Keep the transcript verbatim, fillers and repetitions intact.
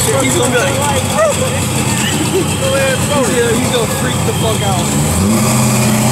He's gonna be like, he's gonna freak the fuck out.